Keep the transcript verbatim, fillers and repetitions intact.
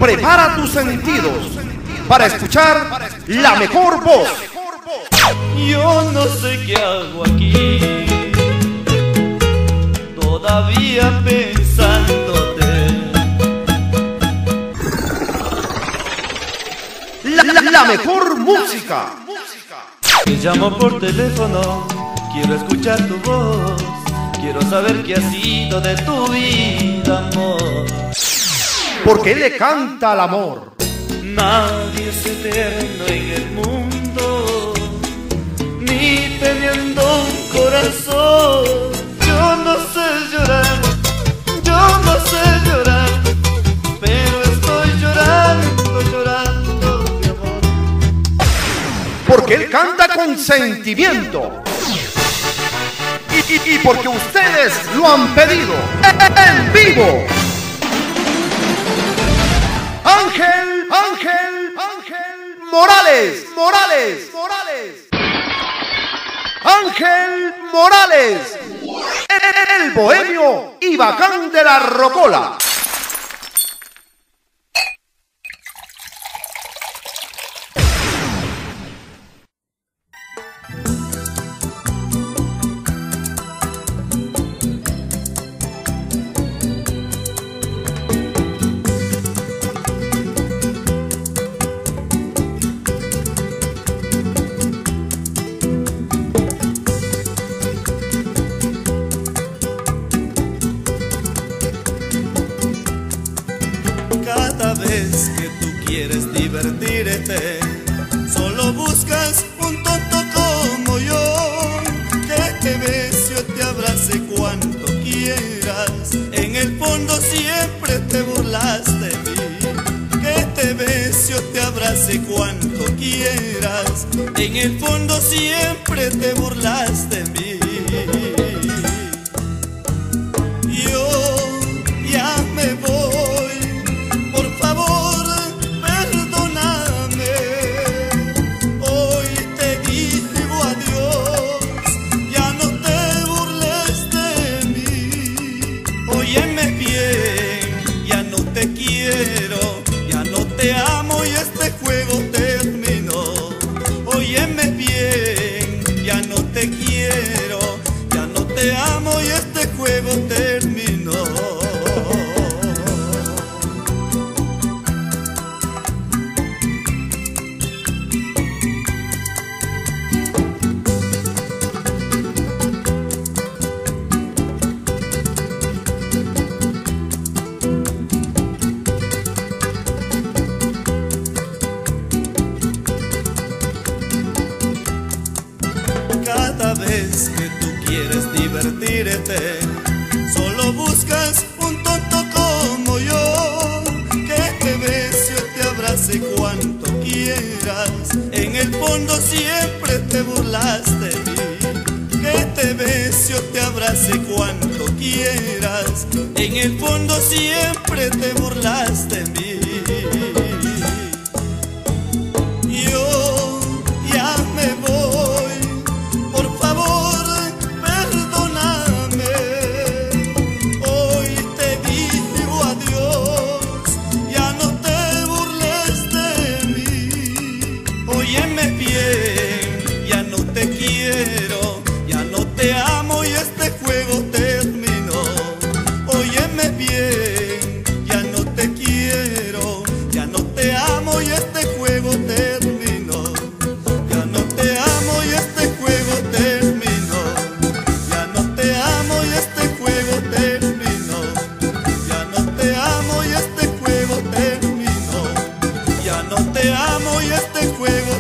Prepara tus sentidos para escuchar la mejor voz. Yo no sé qué hago aquí, todavía pensándote. La, la, la mejor música. Te llamo por teléfono, quiero escuchar tu voz, quiero saber qué ha sido de tu vida, amor. Porque le canta al amor. Nadie es eterno en el mundo, ni teniendo un corazón. Yo no sé llorar, yo no sé llorar, pero estoy llorando, llorando, mi amor. Porque él canta con sentimiento. Y, y, y porque ustedes lo han pedido en vivo. Ángel, Ángel, Ángel Morales, Morales, Morales. Ángel Morales, el bohemio y bacán de la rocola. Cada vez que tú quieres divertirte, solo buscas un tonto como yo, que te bese o te abrace cuanto quieras. En el fondo siempre te burlas de mí, que te bese o te abrace cuanto quieras. En el fondo siempre te burlas de mí. Yo ya me voy, por favor, perdóname. Hoy te digo adiós, ya no te burles de mí. Óyeme bien, ya no te quiero, ya no te amo y este juego terminó. Óyeme bien, ya no te quiero, ya no te amo y este juego terminó. Cada vez que tú quieres divertirte, solo buscas un tonto como yo, que te bese o te abrace cuanto quieras. En el fondo siempre te burlas de mí, que te bese o te abrace cuanto quieras. En el fondo siempre te burlas de mí. Yo ya me voy, por favor, perdóname. Hoy te digo adiós, ya no te burles de mí. Óyeme bien, ya no te quiero, ya no te amo y este juego terminó. Óyeme bien, ya no te quiero, ya no te amo y este juego terminó. Ya no te amo y este juego terminó. Ya no te amo y este juego terminó. Ya no te amo y este juego terminó. Ya no te amo y este juego